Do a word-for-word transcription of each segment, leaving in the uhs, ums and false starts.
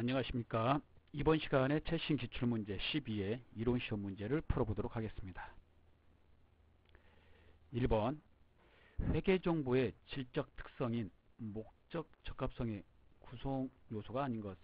안녕하십니까. 이번 시간에 최신 기출문제 십이의 이론시험 문제를 풀어보도록 하겠습니다. 일 번 회계정보의 질적 특성인 목적 적합성의 구성 요소가 아닌 것은.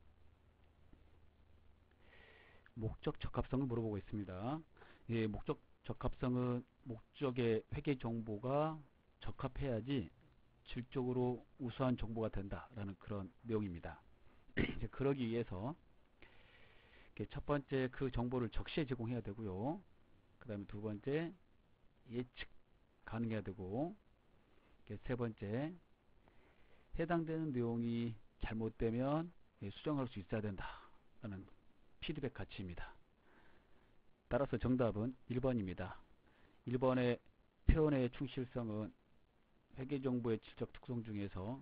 목적 적합성을 물어보고 있습니다. 예, 목적 적합성은 목적의 회계정보가 적합해야지 질적으로 우수한 정보가 된다라는 그런 내용입니다. 이제 그러기 위해서 첫 번째 그 정보를 적시에 제공해야 되고요. 그 다음에 두 번째 예측 가능해야 되고, 세 번째 해당되는 내용이 잘못되면 수정할 수 있어야 된다라는 피드백 가치입니다. 따라서 정답은 일 번입니다. 일 번의 표현의 충실성은 회계정보의 질적 특성 중에서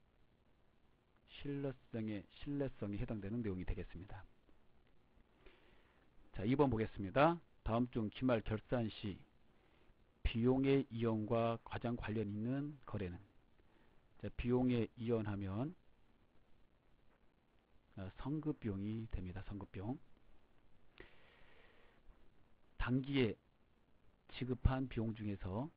신뢰성에, 신뢰성에 해당되는 내용이 되겠습니다. 자, 이 번 보겠습니다. 다음 중 기말 결산 시 비용의 이연과 가장 관련 있는 거래는. 자, 비용의 이연하면 성급비용이 됩니다. 성급비용. 당기에 지급한 비용 중에서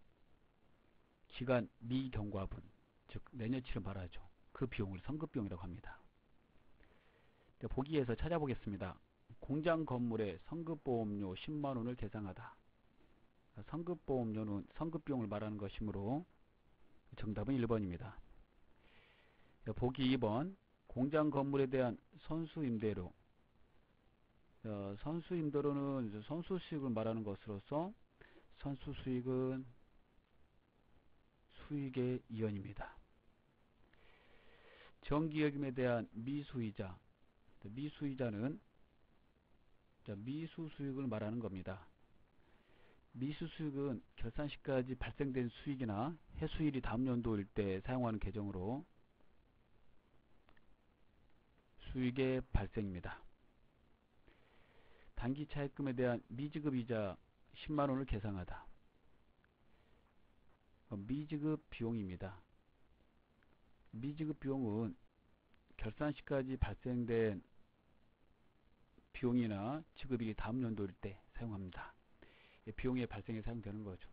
기간 미경과분, 즉 내년치를 말하죠. 그 비용을 성급비용이라고 합니다. 자, 보기에서 찾아보겠습니다. 공장 건물의 성급보험료 십만 원을 계상하다. 성급보험료는 성급비용을 말하는 것이므로 정답은 일 번입니다. 보기 이 번 공장 건물에 대한 선수임대료. 선수임대료는 선수수익을 말하는 것으로서 선수수익은 수익의 이연입니다. 정기예금에 대한 미수이자. 미수이자는 미수수익을 말하는 겁니다. 미수수익은 결산시까지 발생된 수익이나 해수일이 다음 연도일 때 사용하는 계정으로 수익의 발생입니다. 단기차입금에 대한 미지급이자 십만 원을 계상하다. 미지급 비용입니다. 미지급 비용은 결산시까지 발생된 비용이나 지급이 다음 연도일 때 사용합니다. 비용의 발생에 사용되는 거죠.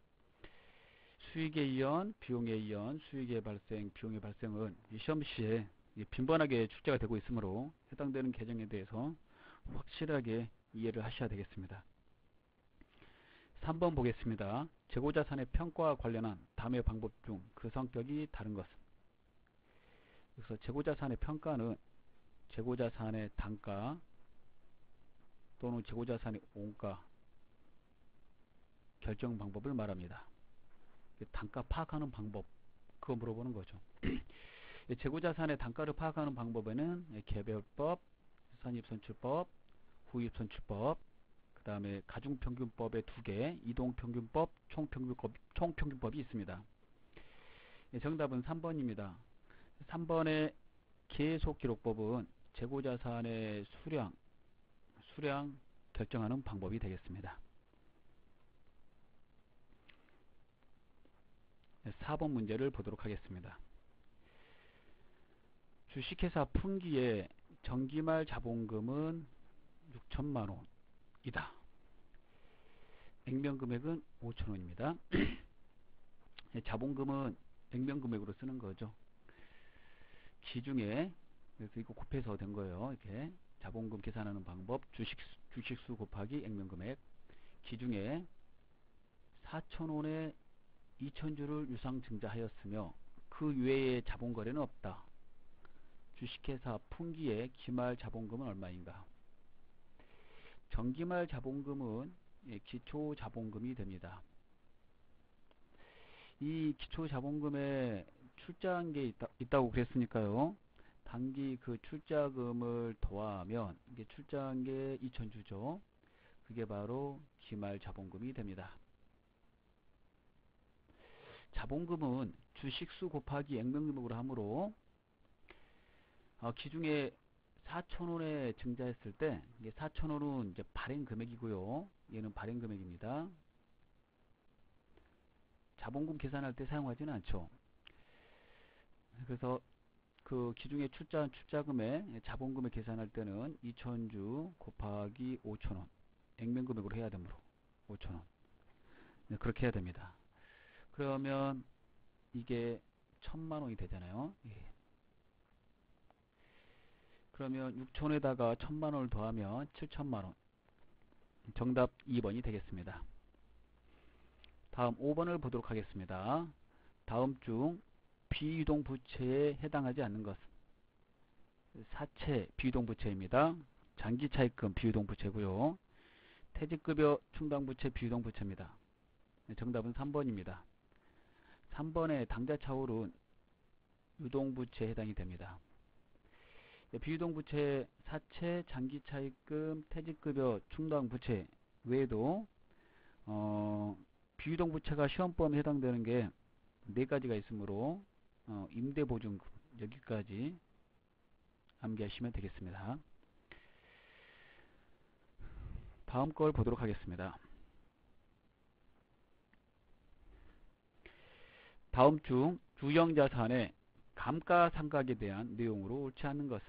수익의 이연, 비용의 이연, 수익의 발생, 비용의 발생은 시험시에 빈번하게 출제가 되고 있으므로 해당되는 계정에 대해서 확실하게 이해를 하셔야 되겠습니다. 삼 번 보겠습니다. 재고자산의 평가와 관련한 다음의 방법 중 그 성격이 다른 것은. 그래서 재고자산의 평가는 재고자산의 단가 또는 재고자산의 원가 결정 방법을 말합니다. 단가 파악하는 방법, 그거 물어보는 거죠. 재고자산의 단가를 파악하는 방법에는 개별법, 선입선출법, 후입선출법, 그 다음에 가중평균법의 두 개, 이동평균법, 총평균법, 총평균법이 있습니다. 정답은 삼 번입니다. 삼 번의 계속기록법은 재고자산의 수량, 수량 결정하는 방법이 되겠습니다. 사 번 문제를 보도록 하겠습니다. 주식회사 분기의 정기말 자본금은 육천만 원이다. 액면금액은 오천 원입니다. 자본금은 액면금액으로 쓰는 거죠. 기중에, 그래서 이거 곱해서 된 거예요. 이렇게 자본금 계산하는 방법, 주식, 주식수 곱하기 액면금액. 기중에 사천 원에 이천 주를 유상 증자하였으며 그 외에 자본거래는 없다. 주식회사 분기의 기말 자본금은 얼마인가? 정기말 자본금은 기초 자본금이 됩니다. 이 기초 자본금에 출자한 게 있다, 있다고 그랬으니까요. 단기 그 출자금을 더하면 이게 출자한 게 이천 주죠. 그게 바로 기말 자본금이 됩니다. 자본금은 주식수 곱하기 액면금액으로 하므로 어, 기중에 사천 원에 증자했을 때 이게 사천 원은 이제 발행 금액이고요. 얘는 발행 금액입니다. 자본금 계산할 때 사용하지는 않죠. 그래서 그 기중에 출자한 출자금액 자본금액 계산할 때는 이천 주 곱하기 오천 원 액면금액으로 해야 되므로 오천 원 네, 그렇게 해야 됩니다. 그러면 이게 천만 원이 되잖아요. 예. 그러면 육천 원에다가 천만 원을 더하면 칠천만 원. 정답 이 번이 되겠습니다. 다음 오 번을 보도록 하겠습니다. 다음 중 비유동 부채에 해당하지 않는 것은 사채 비유동 부채입니다. 장기차입금 비유동 부채고요. 퇴직급여 충당부채 비유동 부채입니다. 정답은 삼 번입니다. 삼 번에 당좌차올은 유동부채에 해당이 됩니다. 비유동부채, 사채, 장기차입금, 퇴직급여, 충당부채 외에도 어, 비유동부채가 시험범위에 해당되는 게 네 가지가 있으므로 어, 임대보증금 여기까지 암기하시면 되겠습니다. 다음 걸 보도록 하겠습니다. 다음 중 유형자산의 감가상각에 대한 내용으로 옳지 않는 것은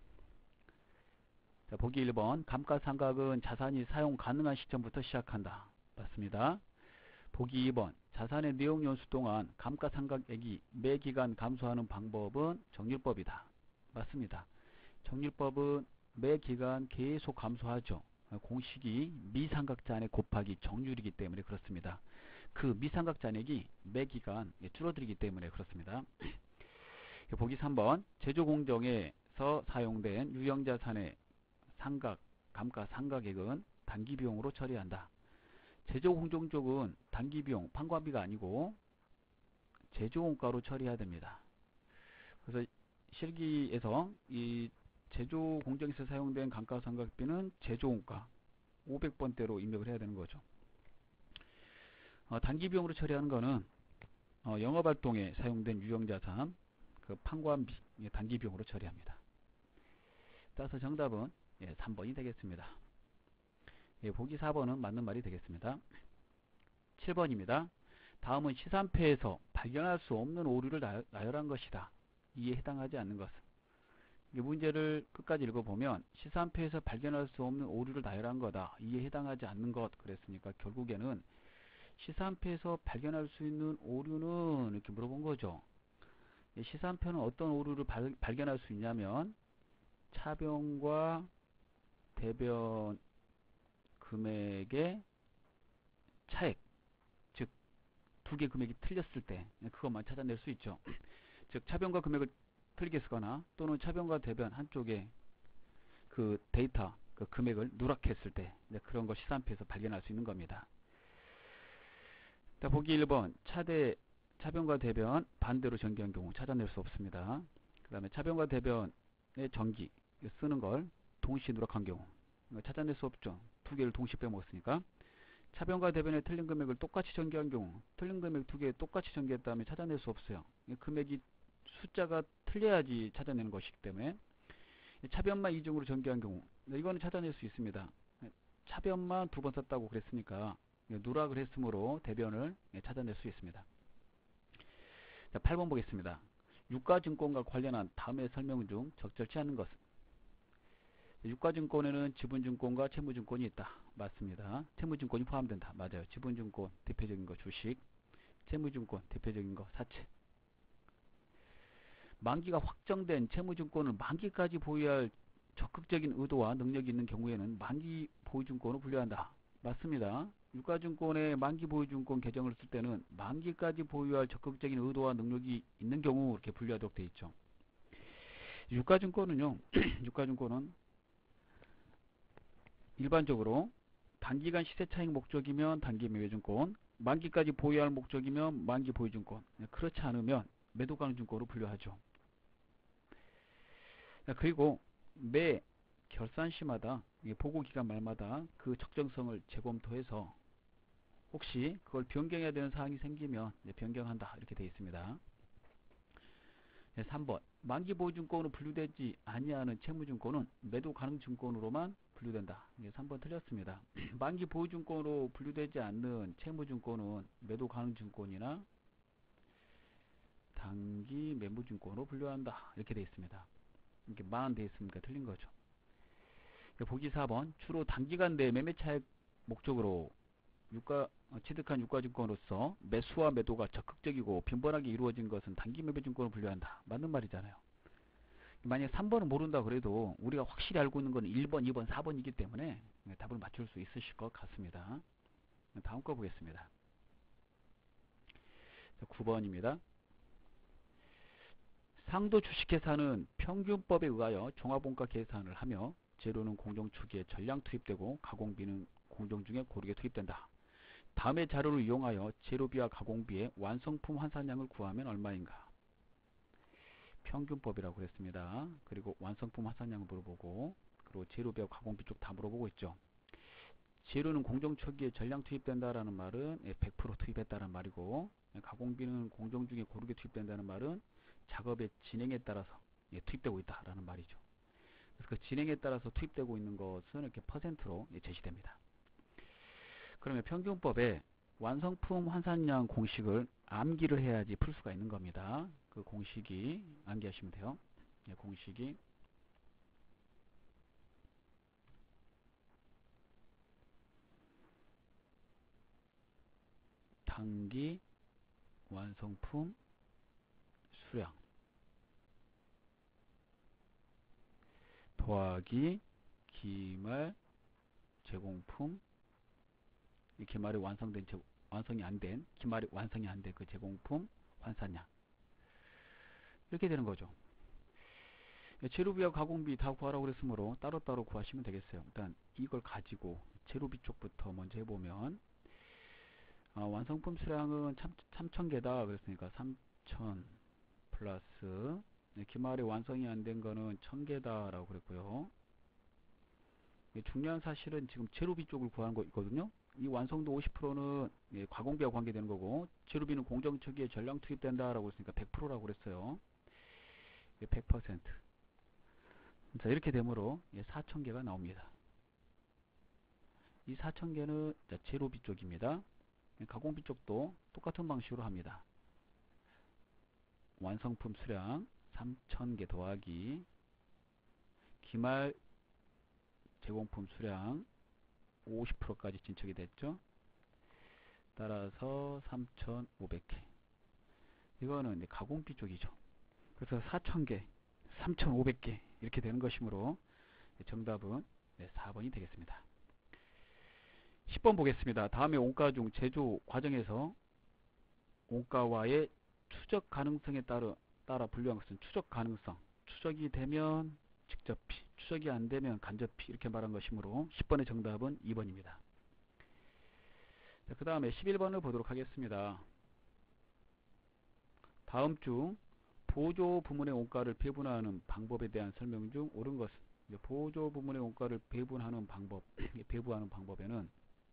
자, 보기 일 번 감가상각은 자산이 사용 가능한 시점부터 시작한다. 맞습니다. 보기 이 번 자산의 내용연수 동안 감가상각액이 매기간 감소하는 방법은 정률법이다. 맞습니다. 정률법은 매기간 계속 감소하죠. 공식이 미상각잔액 곱하기 정률이기 때문에 그렇습니다. 그 미상각잔액이 매기간 줄어들기 때문에 그렇습니다. 보기 삼 번 제조공정에서 사용된 유형자산의 상각, 감가상각액은 단기비용으로 처리한다. 제조공정 쪽은 단기비용, 판관비가 아니고 제조원가로 처리해야 됩니다. 그래서 실기에서 이 제조공정에서 사용된 감가상각비는 제조원가 오백 번대로 입력을 해야 되는 거죠. 어, 단기비용으로 처리하는 거는 어, 영업활동에 사용된 유형자산, 그 판관비, 단기비용으로 처리합니다. 따라서 정답은 예, 삼 번이 되겠습니다. 예, 보기 사 번은 맞는 말이 되겠습니다. 칠 번입니다. 다음은 시산패에서 발견할 수 없는 오류를 나열한 것이다. 이에 해당하지 않는 것은 이 문제를 끝까지 읽어보면 시산패에서 발견할 수 없는 오류를 나열한 거다. 이에 해당하지 않는 것 그랬으니까 결국에는 시산패에서 발견할 수 있는 오류는 이렇게 물어본 거죠. 시산패는 어떤 오류를 발, 발견할 수 있냐면 차변과 대변 금액의 차액, 즉 두 개 금액이 틀렸을 때 그것만 찾아낼 수 있죠. 즉 차변과 금액을 틀리게 쓰거나 또는 차변과 대변 한쪽에 그 데이터, 그 금액을 누락했을 때 그런 걸 시산표에서 발견할 수 있는 겁니다. 자, 보기 일 번 차대 차변과 대변 반대로 전개한 경우 찾아낼 수 없습니다. 그 다음에 차변과 대변의 전기 쓰는 걸 동시에 누락한 경우 찾아낼 수 없죠. 두 개를 동시에 빼먹었으니까. 차변과 대변의 틀린 금액을 똑같이 전개한 경우 틀린 금액 두 개 똑같이 전개했다면 찾아낼 수 없어요. 금액이 숫자가 틀려야지 찾아내는 것이기 때문에 차변만 이중으로 전개한 경우 이거는 찾아낼 수 있습니다. 차변만 두 번 썼다고 그랬으니까 누락을 했으므로 대변을 찾아낼 수 있습니다. 자, 팔 번 보겠습니다. 유가증권과 관련한 다음의 설명 중 적절치 않은 것은 유가증권에는 지분증권과 채무증권이 있다. 맞습니다. 채무증권이 포함된다. 맞아요. 지분증권 대표적인 거 주식, 채무증권 대표적인 거 사채. 만기가 확정된 채무증권을 만기까지 보유할 적극적인 의도와 능력이 있는 경우에는 만기 보유증권으로 분류한다. 맞습니다. 유가증권의 만기 보유증권 계정을 쓸 때는 만기까지 보유할 적극적인 의도와 능력이 있는 경우 이렇게 분류하도록 되어 있죠. 유가증권은요. 유가증권은 일반적으로 단기간 시세차익 목적이면 단기 매매증권, 만기까지 보유할 목적이면 만기 보유증권, 그렇지 않으면 매도가능증권으로 분류하죠. 그리고 매 결산시마다 보고기간 말마다 그 적정성을 재검토해서 혹시 그걸 변경해야 되는 사항이 생기면 변경한다 이렇게 되어 있습니다. 삼 번 만기 보유증권으로 분류되지 아니하는 채무증권은 매도가능증권으로만 분류된다. 삼 번 틀렸습니다. 만기 보유증권으로 분류되지 않는 채무증권은 매도가능증권이나 단기 매매증권으로 분류한다. 이렇게 되어 있습니다. 이렇게 만 되어 있으니까 틀린 거죠. 보기 사 번 주로 단기간 내 매매 차익 목적으로 유가, 어, 취득한 유가증권으로서 매수와 매도가 적극적이고 빈번하게 이루어진 것은 단기 매매증권으로 분류한다. 맞는 말이잖아요. 만약에 삼 번은 모른다 그래도 우리가 확실히 알고 있는 건 일 번, 이 번, 사 번이기 때문에 답을 맞출 수 있으실 것 같습니다. 다음 거 보겠습니다. 구 번입니다. 상도 주식회사는 평균법에 의하여 종합원가 계산을 하며 재료는 공정 초기에 전량 투입되고 가공비는 공정 중에 고르게 투입된다. 다음의 자료를 이용하여 재료비와 가공비의 완성품 환산량을 구하면 얼마인가? 평균법이라고 그랬습니다. 그리고 완성품 환산량을 물어보고, 그리고 재료비와 가공비 쪽 다 물어보고 있죠. 재료는 공정 초기에 전량 투입된다라는 말은 백 퍼센트 투입했다는 말이고, 가공비는 공정 중에 고르게 투입된다는 말은 작업의 진행에 따라서 투입되고 있다라는 말이죠. 그래서 그 진행에 따라서 투입되고 있는 것은 이렇게 퍼센트로 제시됩니다. 그러면 평균법에 완성품 환산량 공식을 암기를 해야지 풀 수가 있는 겁니다. 그 공식이 암기하시면 돼요. 네, 공식이 단기 완성품 수량 더하기 기말 제공품, 이 기말이 완성된 제, 완성이 안 된 기말이 완성이 안 된 그 제공품 환산량, 이렇게 되는 거죠. 재료비와 가공비 다 구하라고 그랬으므로 따로따로 구하시면 되겠어요. 일단 이걸 가지고 재료비 쪽부터 먼저 해보면, 어, 완성품 수량은 삼천 개다 그랬으니까 삼천 플러스, 네, 기말에 완성이 안 된 거는 천 개다 라고 그랬고요. 중요한 사실은 지금 재료비 쪽을 구하는 거 있거든요. 이 완성도 오십 퍼센트는 예, 가공비와 관계되는 거고, 재료비는 공정 초기에 전량 투입된다 라고 했으니까 백 퍼센트라고 그랬어요. 예, 백 퍼센트. 자, 이렇게 되므로 예, 사천 개가 나옵니다. 이 사천 개는 자, 재료비 쪽입니다. 예, 가공비 쪽도 똑같은 방식으로 합니다. 완성품 수량 삼천 개 더하기 기말 제공품 수량 오십 퍼센트까지 진척이 됐죠. 따라서 삼천오백 개. 이거는 이제 가공비 쪽이죠. 그래서 사천 개, 삼천오백 개 이렇게 되는 것이므로 정답은 네, 사 번이 되겠습니다. 십 번 보겠습니다. 다음에 원가 중 제조 과정에서 원가와의 추적 가능성에 따라, 따라 분류한 것은 추적 가능성. 추적이 되면 직접비, 추적이 안 되면 간접비, 이렇게 말한 것이므로 십 번의 정답은 이 번입니다. 그 다음에 십일 번을 보도록 하겠습니다. 다음 중 보조 부문의 원가를 배분하는 방법에 대한 설명 중 옳은 것은, 보조 부문의 원가를 배분하는 방법, 배분하는 방법에는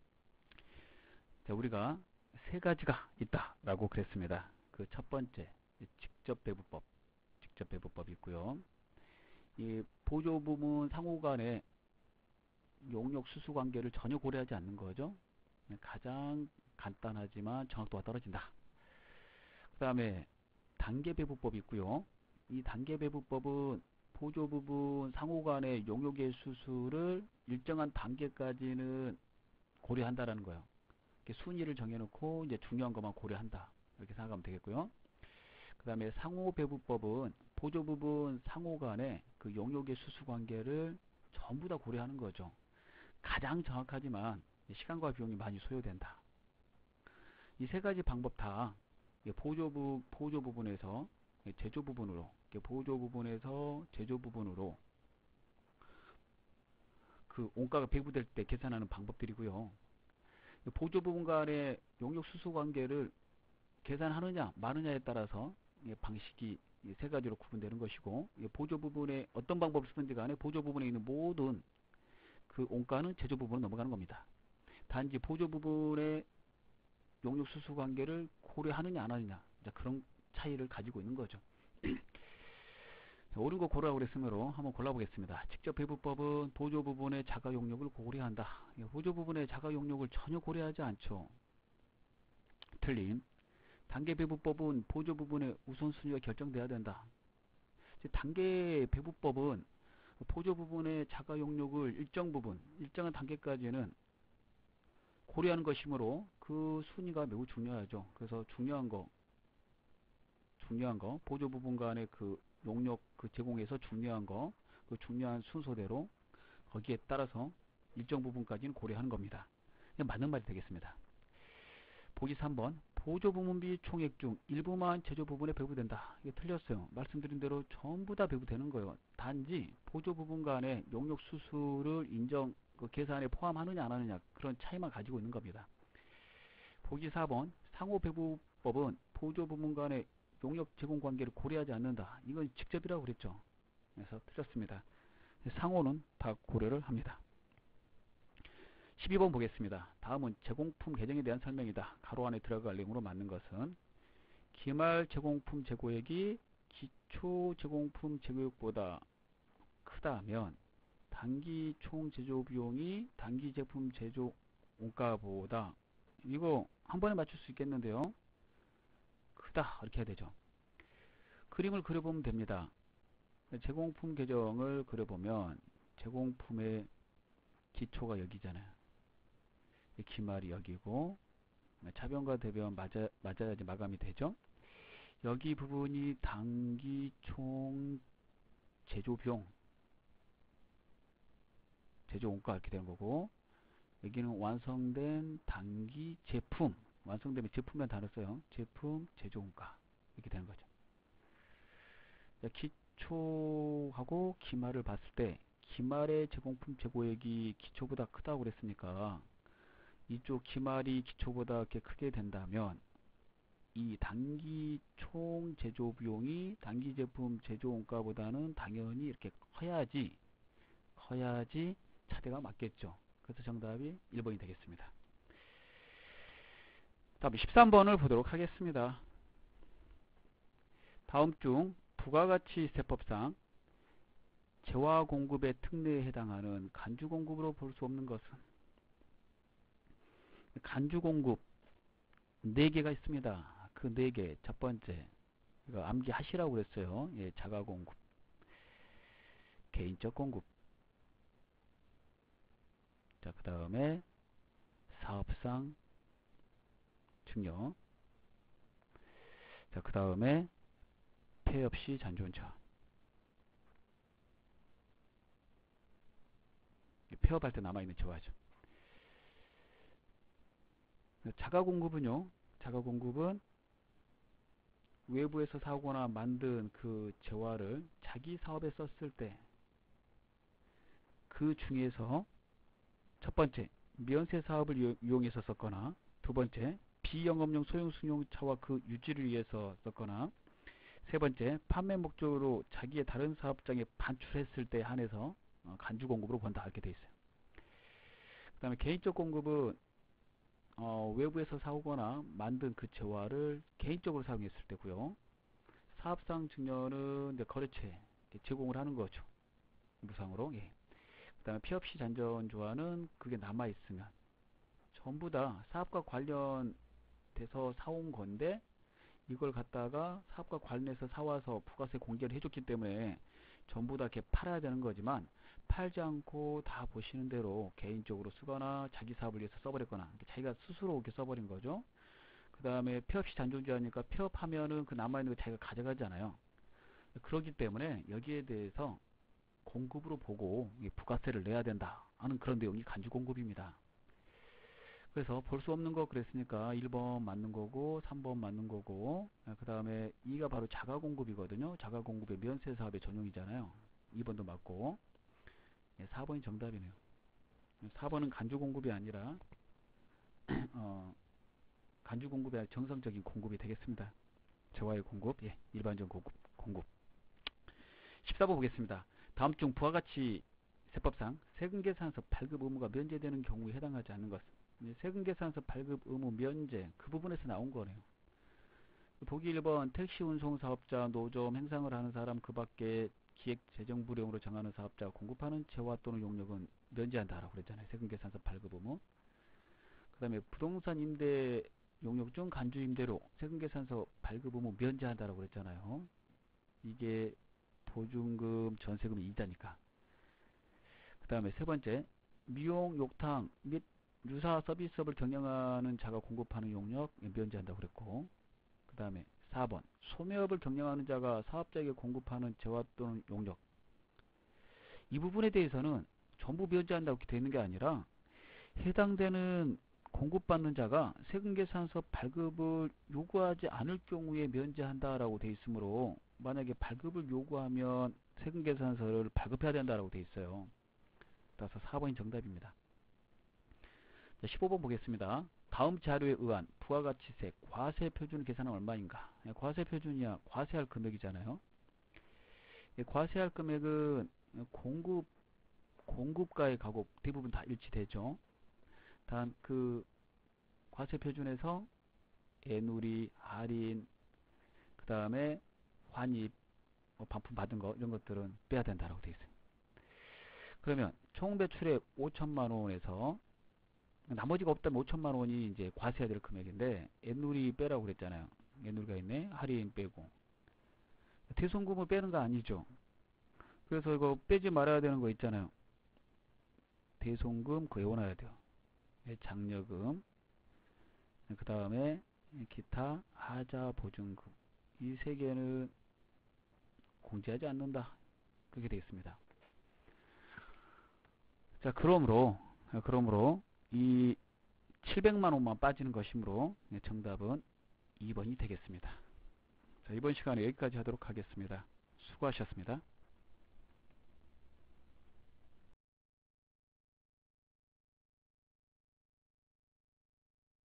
우리가 세 가지가 있다라고 그랬습니다. 그 첫 번째, 직접 배분법, 직접 배분법이 있고요. 이 보조 부문 상호 간의 용역 수수 관계를 전혀 고려하지 않는 거죠. 가장 간단하지만 정확도가 떨어진다. 그 다음에 단계 배분법이 있고요. 이 단계 배분법은 보조 부분 상호 간의 용역의 수수를 일정한 단계까지는 고려한다라는 거예요. 순위를 정해놓고 이제 중요한 것만 고려한다, 이렇게 생각하면 되겠고요. 그 다음에 상호 배분법은 보조 부분 상호 간의 그 용역의 수수 관계를 전부 다 고려하는 거죠. 가장 정확하지만 시간과 비용이 많이 소요된다. 이 세 가지 방법 다 보조, 부, 보조 부분에서 제조 부분으로, 보조 부분에서 제조 부분으로 그 원가가 배분될 때 계산하는 방법들이고요. 보조 부분 간의 용역 수수 관계를 계산하느냐 마느냐에 따라서 방식이 세 가지로 구분되는 것이고, 보조 부분에 어떤 방법을 쓰든지 간에 보조 부분에 있는 모든 그 원가는 제조 부분으로 넘어가는 겁니다. 단지 보조 부분의 용역 수수 관계를 고려하느냐 안 하느냐, 그런 차이를 가지고 있는 거죠. 옳은 거 고르라고 그랬으므로 한번 골라보겠습니다. 직접 배분법은 보조 부분의 자가 용역을 고려한다. 보조 부분의 자가 용역을 전혀 고려하지 않죠. 틀린. 단계 배부법은 보조 부분의 우선순위가 결정돼야 된다. 단계 배부법은 보조 부분의 자가 용역을 일정 부분, 일정한 단계까지는 고려하는 것이므로 그 순위가 매우 중요하죠. 그래서 중요한 거, 중요한 거, 보조 부분 간의 그 용역 그 제공에서 중요한 거, 그 중요한 순서대로 거기에 따라서 일정 부분까지는 고려하는 겁니다. 맞는 말이 되겠습니다. 보기 삼 번. 보조 부문비 총액 중 일부만 제조 부분에 배부된다. 이게 틀렸어요. 말씀드린 대로 전부 다 배부되는 거예요. 단지 보조 부분 간의 용역 수수를 인정, 그 계산에 포함하느냐 안 하느냐 그런 차이만 가지고 있는 겁니다. 보기 사 번. 상호 배부법은 보조 부분 간의 용역 제공 관계를 고려하지 않는다. 이건 직접이라고 그랬죠. 그래서 틀렸습니다. 상호는 다 고려를 합니다. 십이 번 보겠습니다. 다음은 제공품 계정에 대한 설명이다. 가로 안에 들어갈 내용으로 맞는 것은 기말 제공품 제고액이 기초 제공품 제고액보다 크다면 단기 총 제조 비용이 단기 제품 제조 원가보다, 이거 한 번에 맞출 수 있겠는데요. 크다 이렇게 해야 되죠. 그림을 그려보면 됩니다. 제공품 계정을 그려보면 제공품의 기초가 여기잖아요. 기말이 여기고 차변과 대변 맞아, 맞아야지 마감이 되죠. 여기 부분이 단기 총 제조 비용, 제조 원가 이렇게 되는 거고, 여기는 완성된 단기 제품, 완성되면 제품이라는 단어 써요. 제품 제조 원가 이렇게 되는 거죠. 기초하고 기말을 봤을 때 기말의 제공품 제고액이 기초보다 크다고 그랬으니까 이쪽 기말이 기초보다 이렇게 크게 된다면 이 단기 총 제조 비용이 단기 제품 제조 원가보다는 당연히 이렇게 커야지 커야지 차대가 맞겠죠. 그래서 정답이 일 번이 되겠습니다. 다음 십삼 번을 보도록 하겠습니다. 다음 중 부가가치 세법상 재화 공급의 특례에 해당하는 간주 공급으로 볼 수 없는 것은, 간주 공급 네 개가 있습니다. 그 네 개, 첫 번째 이거 암기하시라고 그랬어요. 예, 자가 공급, 개인적 공급, 자, 그 다음에 사업상 증여, 자, 그 다음에 폐업시 잔존차. 폐업할 때 남아있는 재화죠. 자가 공급은요, 자가 공급은 외부에서 사오거나 만든 그 재화를 자기 사업에 썼을 때 그 중에서 첫 번째 면세 사업을 이용해서 썼거나, 두 번째 비영업용 소형 승용차와 그 유지를 위해서 썼거나, 세 번째 판매 목적으로 자기의 다른 사업장에 반출했을 때 한해서 간주 공급으로 본다 이렇게 돼 있어요. 그 다음에 개인적 공급은 어, 외부에서 사오거나 만든 그 재화를 개인적으로 사용했을 때고요. 사업상 증여는 이제 거래처에 제공을 하는 거죠. 무상으로. 예. 그 다음에 폐업시 잔존조화는 그게 남아있으면 전부 다 사업과 관련돼서 사온 건데 이걸 갖다가 사업과 관련해서 사와서 부가세 공개를 해줬기 때문에 전부 다 이렇게 팔아야 되는 거지만 팔지 않고 다 보시는 대로 개인적으로 쓰거나 자기 사업을 위해서 써버렸거나 자기가 스스로 이렇게 써버린 거죠. 그 다음에 폐업시 잔존조화니까 폐업하면은 그 남아있는 거 자기가 가져가잖아요. 그렇기 때문에 여기에 대해서 공급으로 보고 부가세를 내야 된다 하는 그런 내용이 간주 공급입니다. 그래서 볼 수 없는 거 그랬으니까 일 번 맞는 거고 삼 번 맞는 거고, 그 다음에 이가 바로 자가 공급이거든요. 자가 공급의 면세 사업의 전용이잖아요. 이 번도 맞고, 사 번이 정답이네요. 사 번은 간주 공급이 아니라 어, 간주 공급이 아니라 정상적인 공급이 되겠습니다. 재화의 공급, 예, 일반적 공급, 공급. 십사 번 보겠습니다. 다음 중 부가가치 세법상 세금계산서 발급 의무가 면제되는 경우에 해당하지 않는 것. 세금계산서 발급 의무 면제, 그 부분에서 나온 거네요. 보기 일 번 택시 운송 사업자, 노점, 행상을 하는 사람, 그 밖에 기획재정부령으로 정하는 사업자가 공급하는 재화 또는 용역은 면제한다라고 그랬잖아요. 세금계산서 발급 의무. 그 다음에 부동산 임대 용역 중 간주 임대료 세금계산서 발급 의무 면제한다라고 그랬잖아요. 이게 보증금 전세금 이자니까. 그 다음에 세 번째, 미용, 욕탕 및 유사 서비스업을 경영하는 자가 공급하는 용역 면제한다고 그랬고, 그 다음에 사 번, 소매업을 경영하는 자가 사업자에게 공급하는 재화 또는 용역. 이 부분에 대해서는 전부 면제한다고 되어 있는 게 아니라 해당되는 공급받는 자가 세금계산서 발급을 요구하지 않을 경우에 면제한다라고 되어 있으므로 만약에 발급을 요구하면 세금계산서를 발급해야 된다라고 되어 있어요. 따라서 사 번이 정답입니다. 자, 십오 번 보겠습니다. 다음 자료에 의한 부가가치세 과세표준 계산은 얼마인가? 과세표준이야 과세할 금액이잖아요. 과세할 금액은 공급, 공급가의 가격 대부분 다 일치되죠. 단 그 과세표준에서 애누리, 할인, 그 다음에 환입, 뭐 반품 받은 거 이런 것들은 빼야 된다라고 되어 있어요. 그러면 총 매출액 오천만 원에서 나머지가 없다면 오천만 원이 이제 과세해야 될 금액인데 애누리 빼라고 그랬잖아요. 애누리가 있네. 할인 빼고. 대손금을 빼는 거 아니죠. 그래서 이거 빼지 말아야 되는 거 있잖아요. 대손금 그거 외워놔야 돼요. 장려금, 그 다음에 기타 하자 보증금, 이 세 개는 공제하지 않는다. 그렇게 되어 있습니다. 자, 그러므로 그러므로 이 칠백만 원만 빠지는 것이므로 정답은 이 번이 되겠습니다. 자, 이번 시간에 여기까지 하도록 하겠습니다. 수고하셨습니다.